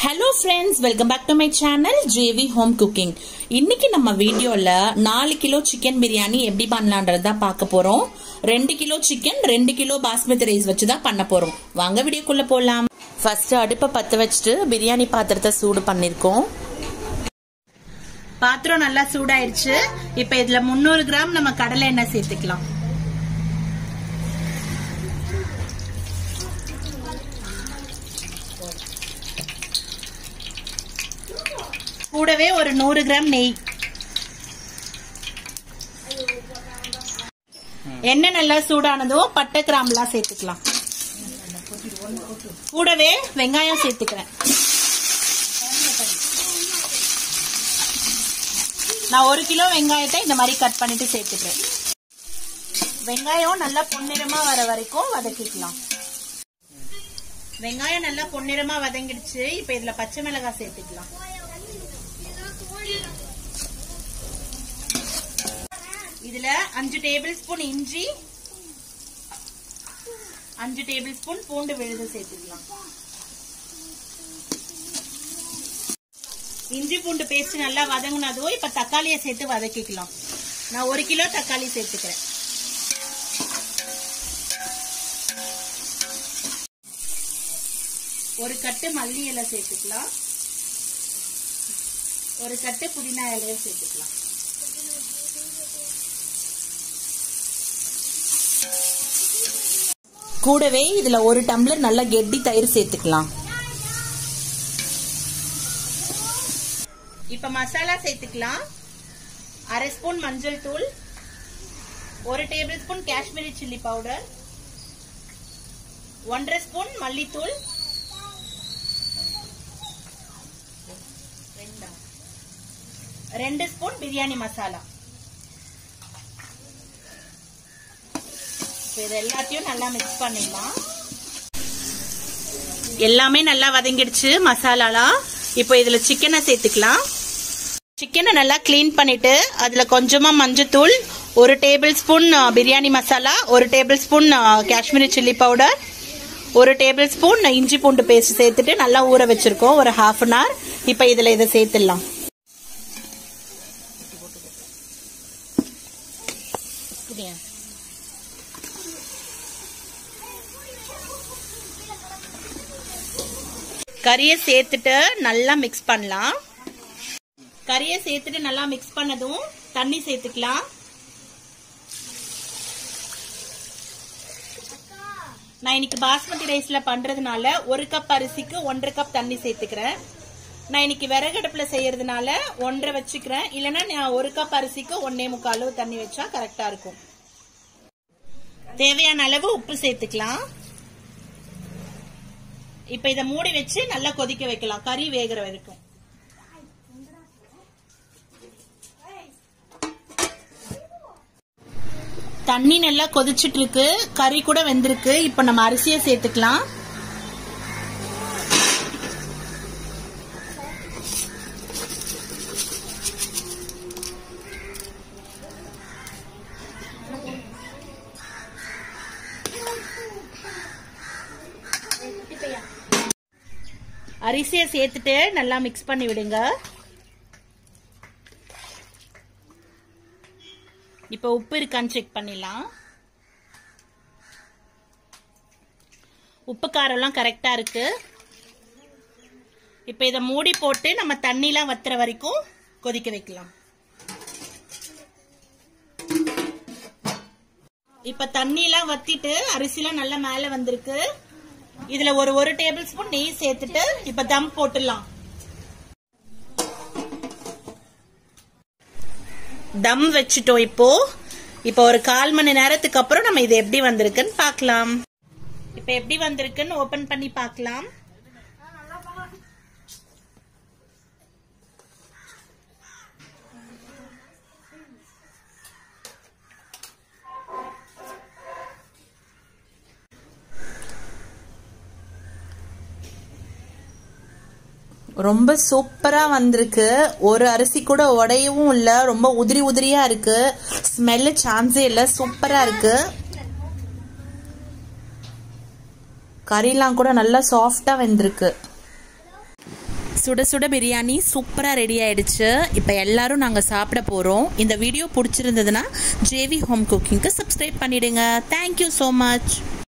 Hello friends, welcome back to my channel JV Home Cooking. இன்னைக்கு நம்ம வீடியோல 4 kilo chicken biryani எப்படி பண்ணலாம்ன்றத பார்க்க போறோம். 2 kilo chicken 2 kilo basmati rice வச்சு தான் பண்ண போறோம். வாங்க வீடியோக்குள்ள போலாம். ஃபர்ஸ்ட் அடுப்பை பத்த வச்சிட்டு பிரியாணி பாத்திரத்தை சூடு பண்ணிருக்கோம். பாத்திரம் நல்லா சூடாயிருச்சு. இப்போ இதுல 300 கிராம் நம்ம கடலை எண்ணெய் சேர்த்துக்கலாம். கூடவே ஒரு 100 கிராம் நெய். எண்ணெய் நல்லா சூடானதும் பட்டை கிராம்பெல்லாம் சேர்த்துக்கலாம். கூடவே வெங்காயம் சேர்த்துக்கிறேன். நான் 1 கிலோ வெங்காயத்தை இந்த மாதிரி கட் பண்ணிட்டு சேர்த்துக்கிறேன். வெங்காயம் நல்லா பொன்னிறமா வர வரைக்கும் வதக்கிக்கலாம். வெங்காயம் நல்லா பொன்னிறமா வதங்கிடுச்சு. இப்ப இதுல பச்சை மிளகாய் சேர்த்துக்கலாம். இதுல 5 டேபிள் ஸ்பூன் இஞ்சி, 5 டேபிள் ஸ்பூன் பூண்டு விழுது சேர்த்துக்கலாம். இஞ்சி பூண்டு பேஸ்ட் நல்லா வதங்கினதும் இப்ப தக்காளியை சேர்த்து வதக்கிக்கலாம். நான் 1 கிலோ தக்காளி சேர்த்துக்கிறேன். ஒரு கட்டு மல்லி இலை சேர்த்துக்கலாம். ஒரு கட்டு புதினா இலையை சேர்த்துக்கலாம். கூடவே இதுல 1 டம்ளர் நல்ல கெட்டி தயிர் சேர்த்துக்கலாம். இப்ப மசாலா சேர்த்துக்கலாம். 1/2 ஸ்பூன் மஞ்சள் தூள், 1 tablespoon Kashmiri chilli powder, 1/2 spoon மல்லித்தூள், 2 ஸ்பூன் பிரியாணி மசாலா. இது எல்லாத்தையும் நல்லா மிக்ஸ் பண்ணிடலாம். எல்லாமே நல்லா வதங்கிடுச்சு மசாலாலாம். இப்போ இதுல சிக்கனை சேர்த்துக்கலாம். சிக்கனை நல்லா கிளீன் பண்ணிட்டு அதுல கொஞ்சமா மஞ்சத்தூள், 1 tablespoon biryani masala, 1 tablespoon Kashmiri chilli powder, 1 tablespoon இஞ்சி பூண்டு பேஸ்ட் சேர்த்துட்டு நல்லா ஊற வச்சிருக்கோம் ஒரு 1/2 அன் ஹவர். இப்போ இதுல இதை சேர்த்துடலாம். கறியை சேர்த்துட்டு நல்லா மிக்ஸ் பண்ணலாம். கறியை சேர்த்துட்டு நல்லா மிக்ஸ் பண்ணதும் தண்ணி சேர்த்துக்கலாம். நான் இன்னைக்கு பாஸ்மதி ரைஸ்ல பண்றதுனால 1 கப் அரிசிக்கு 1.5 கப் தண்ணி சேர்த்துக்கிறேன். நான் இன்னைக்கு விறகடுப்புல செய்யறதுனால 1.5 வச்சுக்கிறேன். இல்லைன்னா நான் 1 கப் அரிசிக்கு 1.25 அளவு தண்ணி வச்சா கரெக்டா இருக்கும். தேவையான அளவு உப்பு சேர்த்துக்கலாம். இப்ப இத மூடி வச்சு நல்லா கொதிக்க வைக்கலாம், கறி வேகிற வரைக்கும். தண்ணி நல்லா கொதிச்சிட்டு இருக்கு, கறி கூட வெந்திருக்கு. இப்ப நம்ம அரிசியை சேர்த்துக்கலாம். அரிசியை சேர்த்துட்டு நல்லா மிக்ஸ் பண்ணி விடுங்க. இப்ப உப்பு இருக்கான்னு செக் பண்ணிடலாம். உப்பு காரம்லாம் கரெக்டா இருக்கு. இப்ப இத மூடி போட்டு நம்ம தண்ணிலாம் வத்துற வரைக்கும் கொதிக்க வைக்கலாம். இப்ப தண்ணிலாம் வத்திட்டு அரிசிலாம் நல்லா மேல வந்திருக்கு. இதுல ஒரு டேபிள் ஸ்பூன் நெய் சேர்த்துட்டு இப்ப தம் போட்டுடலாம். தம் வச்சுட்டோம். இப்போ ஒரு 1/4 மணி நேரத்துக்கு அப்புறம் நம்ம இது எப்படி வந்திருக்குன்னு பார்க்கலாம். இப்ப எப்படி வந்திருக்குன்னு ஓபன் பண்ணி பார்க்கலாம். ரொம்ப சூப்பரா வந்திருக்கு. ஒரு அரிசி கூட உடையவும் இல்ல, ரொம்ப உதிரி உதிரியா இருக்கு. ஸ்மெல் சான்ஸே இல்ல, சூப்பரா இருக்கு. கறிலாம் கூட நல்லா சாஃப்டா வெந்திருக்கு. சுட சுட பிரியாணி சூப்பராக ரெடி ஆயிடுச்சு. இப்போ எல்லாரும் நாங்கள் சாப்பிட போகிறோம். இந்த வீடியோ பிடிச்சிருந்ததுன்னா ஜேவி ஹோம் குக்கிங்க்கு சப்ஸ்கிரைப் பண்ணிடுங்க. Thank you so much.